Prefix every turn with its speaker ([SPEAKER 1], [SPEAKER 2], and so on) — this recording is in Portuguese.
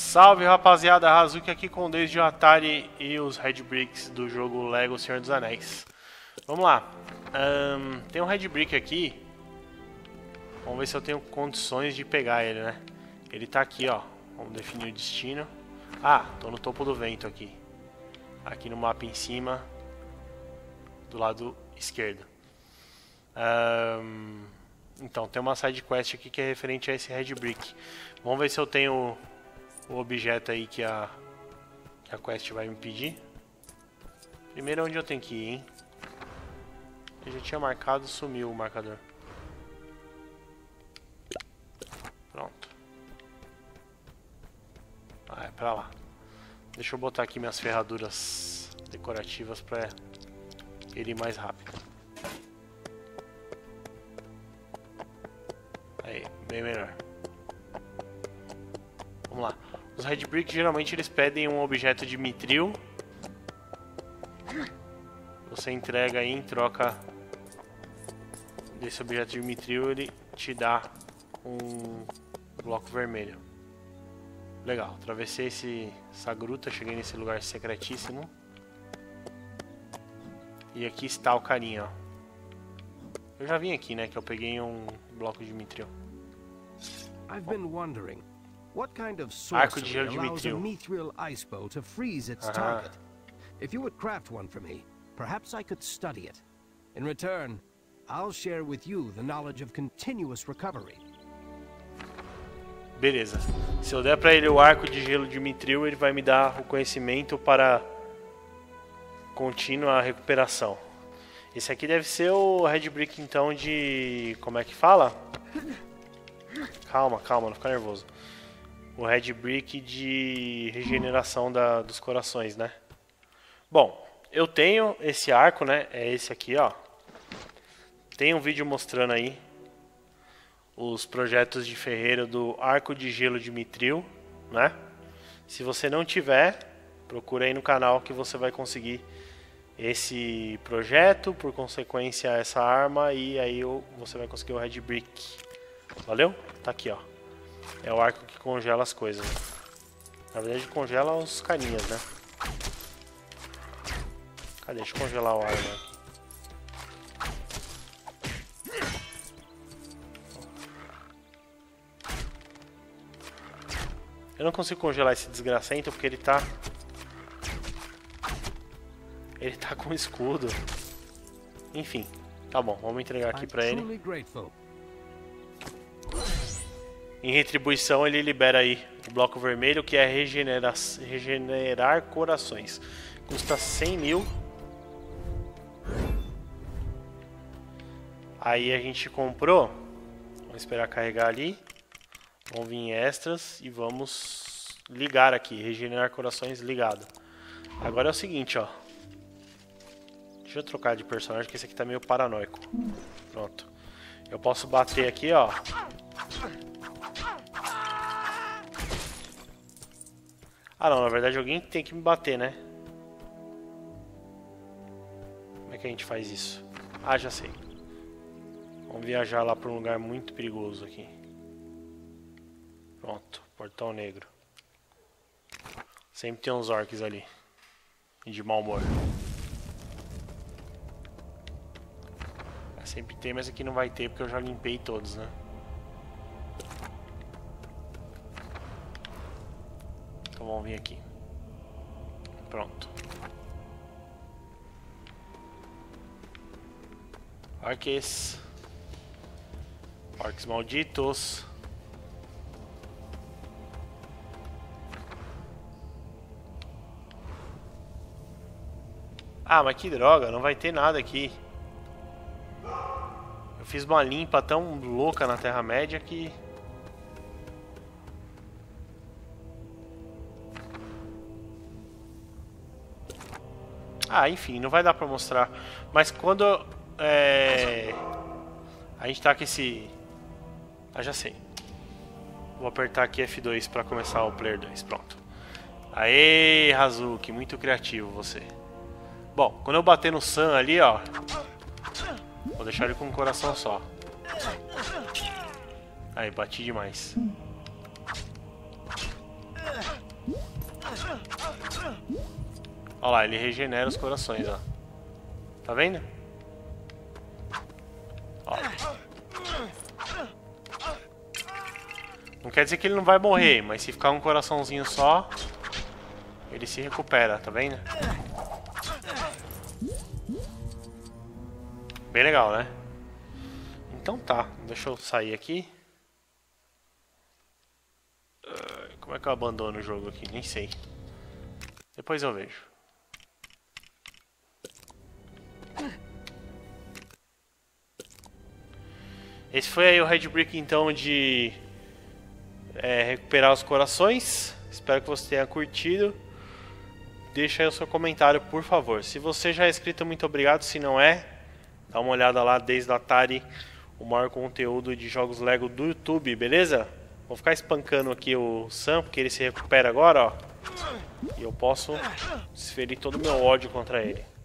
[SPEAKER 1] Salve rapaziada, Hazuki aqui com o Desde o Atari e os Red Bricks do jogo Lego Senhor dos Anéis. Vamos lá, tem um Red Brick aqui, vamos ver se eu tenho condições de pegar ele, né? Ele tá aqui, ó, vamos definir o destino. Ah, tô no topo do vento aqui, aqui no mapa em cima, do lado esquerdo. Então, tem uma side quest aqui que é referente a esse Red Brick. Vamos ver se eu tenho o objeto aí que a quest vai me pedir. Primeiro onde eu tenho que ir, hein? Eu já tinha marcado, sumiu o marcador. Pronto. Ah, é pra lá. Deixa eu botar aqui minhas ferraduras decorativas pra ele ir mais rápido. Aí, bem melhor. Vamos lá. Os Red Bricks geralmente eles pedem um objeto de Mithril. Você entrega aí em troca desse objeto de Mithril, ele te dá um bloco vermelho. Legal, atravessei essa gruta, cheguei nesse lugar secretíssimo. E aqui está o carinha, ó. Eu já vim aqui, né, que eu peguei um bloco de Mithril.
[SPEAKER 2] I've been wondering, what kind of
[SPEAKER 1] Arco de
[SPEAKER 2] sorcery
[SPEAKER 1] gelo de
[SPEAKER 2] allows a
[SPEAKER 1] Mithril.
[SPEAKER 2] mithril ice bow to freeze its target? If you would craft one for me, perhaps I could study it. In return, I'll share with you the knowledge of continuous recovery.
[SPEAKER 1] Beleza. Se eu der pra ele o arco de gelo de Mithril, ele vai me dar o conhecimento para contínua recuperação. Esse aqui deve ser o Red Brick, então, de... como é que fala? Calma, não fica nervoso. O Red Brick de regeneração dos corações, né? Bom, eu tenho esse arco, né? É esse aqui, ó. Tem um vídeo mostrando aí os projetos de ferreiro do arco de gelo de Mithril, né? Se você não tiver, procura aí no canal que você vai conseguir esse projeto, por consequência essa arma, e aí você vai conseguir o Red Brick. Valeu? Tá aqui, ó. É o arco que congela as coisas. Na verdade congela os carinhas, né? Cadê? Deixa eu congelar o arma aqui. Eu não consigo congelar esse desgracento porque ele tá com escudo. Enfim, tá bom, vamos entregar aqui pra ele. Em retribuição ele libera aí o bloco vermelho, que é regenerar corações. Custa 100 mil. Aí a gente comprou. Vamos esperar carregar ali. Vamos vir em extras e vamos ligar aqui. Regenerar corações ligado. Agora é o seguinte, ó. Deixa eu trocar de personagem, porque esse aqui tá meio paranoico. Pronto. Eu posso bater aqui, ó. Ah não, na verdade alguém tem que me bater, né? Como é que a gente faz isso? Ah, já sei. Vamos viajar lá para um lugar muito perigoso aqui. Pronto, portão negro. Sempre tem uns orcs ali. E de mau humor. Sempre tem, mas aqui não vai ter porque eu já limpei todos, né? Então vamos vir aqui. Pronto. Orcs. Orcs malditos. Ah, mas que droga, não vai ter nada aqui. Eu fiz uma limpa tão louca na Terra-média que... Ah, enfim, não vai dar pra mostrar. Mas quando a gente tá com esse... Ah, já sei. Vou apertar aqui F2 pra começar o Player 2, pronto. Aê, Hazuki, muito criativo você. Bom, quando eu bater no Sam ali, ó... Vou deixar ele com um coração só. Aí, bati demais. Olha lá, ele regenera os corações, ó. Tá vendo? Ó. Não quer dizer que ele não vai morrer, mas se ficar um coraçãozinho só, ele se recupera, tá vendo? Bem legal, né? Então tá, deixa eu sair aqui. Como é que eu abandono o jogo aqui? Nem sei. Depois eu vejo. Esse foi aí o Red Brick então de recuperar os corações. Espero que você tenha curtido. Deixa aí o seu comentário, por favor. Se você já é inscrito, muito obrigado. Se não é, dá uma olhada lá desde a Atari, o maior conteúdo de jogos Lego do YouTube, beleza? Vou ficar espancando aqui o Sam, porque ele se recupera agora, ó. E eu posso desferir todo o meu ódio contra ele.